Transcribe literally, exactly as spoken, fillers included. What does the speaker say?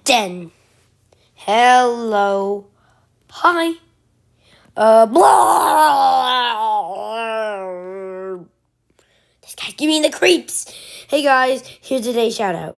Den. Hello. Hi. Uh, blah. This guy's giving me the creeps. Hey guys, here's today's shout out.